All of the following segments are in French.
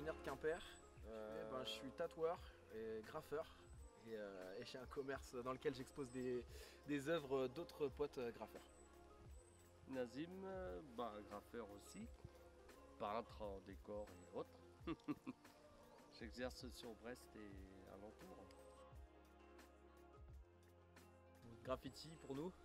originaire de Quimper. Je suis tatoueur et graffeur. Et j'ai un commerce dans lequel j'expose des œuvres d'autres potes graffeurs. Nazim, graffeur aussi, peintre en décor et autres. J'exerce sur Brest et alentour. Graffiti pour nous.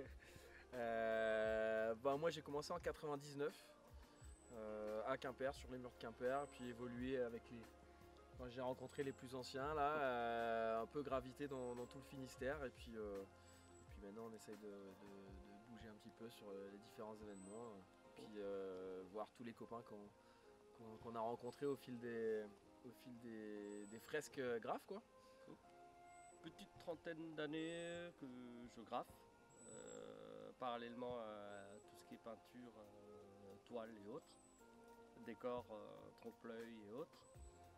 Moi j'ai commencé en 99 à Quimper, sur les murs de Quimper, puis évolué avec les. Quand j'ai rencontré les plus anciens là, un peu gravité dans tout le Finistère et puis maintenant on essaye de bouger un petit peu sur les différents événements, puis voir tous les copains qu'on a rencontrés au fil des fresques graphes quoi. Petite trentaine d'années que je graffe, parallèlement à tout ce qui est peinture, toile et autres, décor, trompe-l'œil et autres.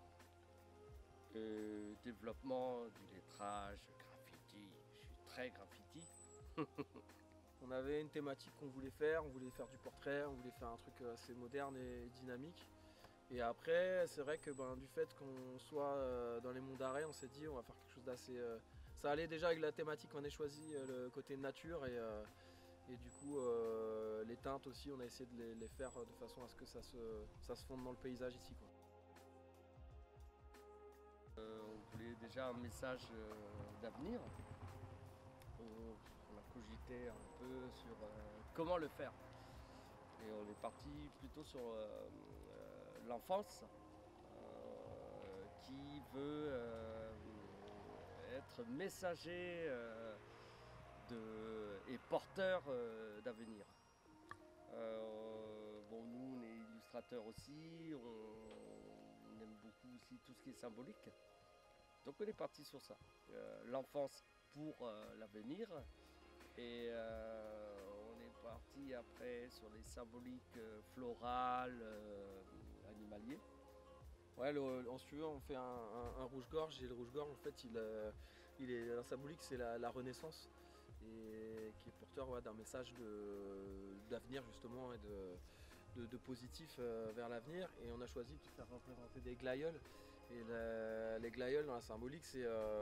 Développement du lettrage, graffiti, je suis très graffiti. On avait une thématique qu'on voulait faire du portrait, on voulait faire un truc assez moderne et dynamique. Et après, c'est vrai que du fait qu'on soit dans les monts d'Arrée, on s'est dit on va faire quelque chose d'assez. Ça allait déjà avec la thématique qu'on ait choisi, le côté nature et du coup les teintes aussi, on a essayé de les faire de façon à ce que ça se fonde dans le paysage ici quoi. On voulait déjà un message d'avenir. On a cogité un peu sur comment le faire. Et on est parti plutôt sur l'enfance qui veut être messager et porteur d'avenir. Nous on est illustrateurs aussi, on aime beaucoup aussi tout ce qui est symbolique. Donc on est parti sur ça, l'enfance pour l'avenir. Et on est parti après sur les symboliques florales, animaliers. Ouais, en suivant, on fait un rouge-gorge et le rouge-gorge en fait il est la symbolique, c'est la Renaissance et qui est porteur d'un message d'avenir justement et de positif vers l'avenir. Et on a choisi de faire représenter des glaïeuls. Et les glaïeuls dans la symbolique, c'est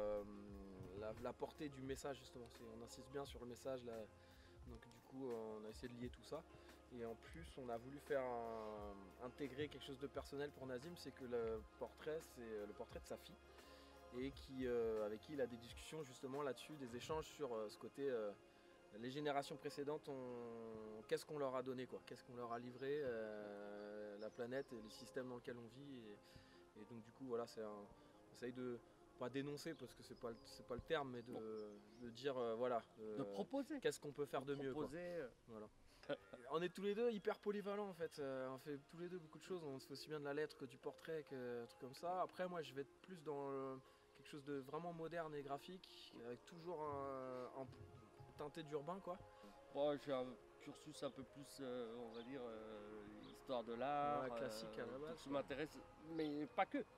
la portée du message justement. On insiste bien sur le message. Donc du coup, on a essayé de lier tout ça. Et en plus, on a voulu faire intégrer quelque chose de personnel pour Nazim, c'est que le portrait, c'est le portrait de sa fille. Et avec qui il a des discussions justement là-dessus, des échanges sur ce côté. Les générations précédentes, qu'est-ce qu'on leur a donné quoi? Qu'est-ce qu'on leur a livré, la planète et le système dans lequel on vit. Et donc du coup, voilà, on essaye de pas dénoncer parce que c'est pas le terme, mais de dire De proposer. qu'est-ce qu'on peut faire de mieux quoi. Voilà. On est tous les deux hyper polyvalents en fait, on fait tous les deux beaucoup de choses, on se fait aussi bien de la lettre que du portrait, que un truc comme ça. Après moi je vais être plus dans quelque chose de vraiment moderne et graphique, avec toujours un teinté d'urbain quoi. Moi j'ai un cursus un peu plus, on va dire, histoire de l'art, Ouais, classique à la base. tout ce qui m'intéresse, mais pas que.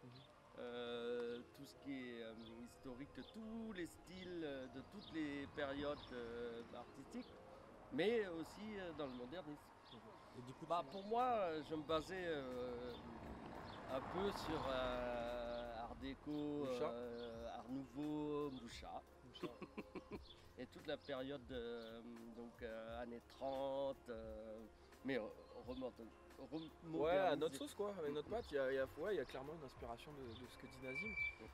Tout ce qui est historique de tous les styles, de toutes les périodes artistiques, mais aussi dans le modernisme. Et du coup, Pour moi, je me basais un peu sur Art déco, Art nouveau, Moucha. Et toute la période années 30, mais remonte. Ouais, à notre sauce quoi, avec notre patte, il y a clairement une inspiration de ce que dit Nazim.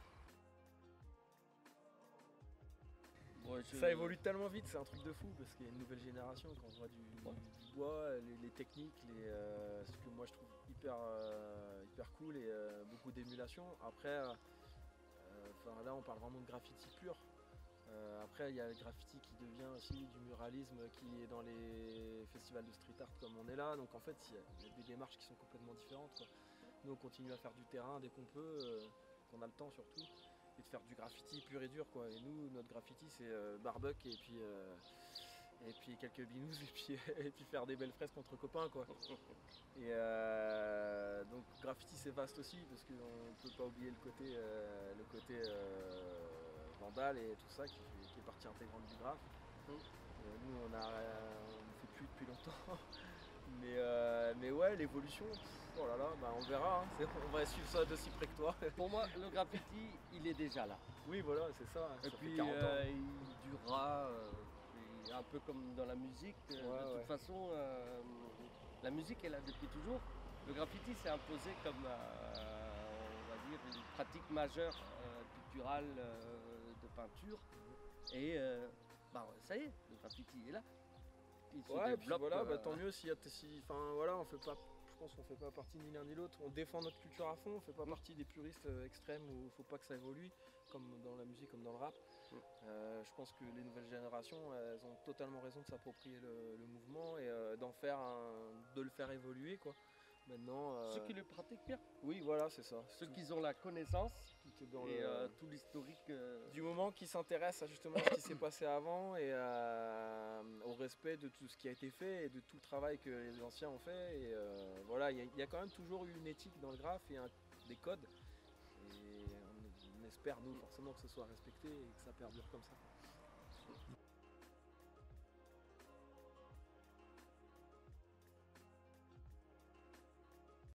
Ça évolue tellement vite, c'est un truc de fou parce qu'il y a une nouvelle génération quand on voit du bois, les techniques, ce que moi je trouve hyper cool et beaucoup d'émulation. Après, là on parle vraiment de graffiti pur. Après il y a le graffiti qui devient aussi du muralisme qui est dans les festivals de street art comme on est là. Donc en fait il y a des démarches qui sont complètement différentes quoi. Nous on continue à faire du terrain dès qu'on peut, qu'on a le temps surtout. Et de faire du graffiti pur et dur quoi. Et nous notre graffiti c'est barbecue et puis quelques binous et puis faire des belles fresques entre copains quoi. Et donc graffiti c'est vaste aussi parce qu'on ne peut pas oublier le côté vandale et tout ça qui est partie intégrante du graphe. Nous on ne fait plus depuis longtemps. Mais ouais, l'évolution, oh là là, bah on verra, hein. On va suivre ça d'aussi près que toi. Pour moi, le graffiti, il est déjà là. Oui, voilà, c'est ça. Et Ça puis, fait 40 ans. il durera, et un peu comme dans la musique. De Ouais. toute façon, la musique est là depuis toujours. Le graffiti s'est imposé comme, on va dire, une pratique majeure picturale de peinture. Et bah, ça y est, le graffiti est là. Il se Ouais, et puis développe. voilà, bah, tant mieux si, enfin voilà, on fait pas, je pense qu'on fait pas partie ni l'un ni l'autre. On défend notre culture à fond, on fait pas partie des puristes extrêmes où il faut pas que ça évolue, comme dans la musique, comme dans le rap. Je pense que les nouvelles générations, elles ont totalement raison de s'approprier le mouvement et de le faire évoluer, quoi. Maintenant, Ceux qui le pratiquent bien, oui, voilà, c'est ça. ceux qui ont la connaissance Tout est dans et le. tout l'historique. Du moment qui s'intéresse à justement ce qui s'est passé avant et au respect de tout ce qui a été fait et de tout le travail que les anciens ont fait. Et voilà, il y a quand même toujours eu une éthique dans le graphe et des codes. Et on espère, nous, forcément, que ce soit respecté et que ça perdure comme ça.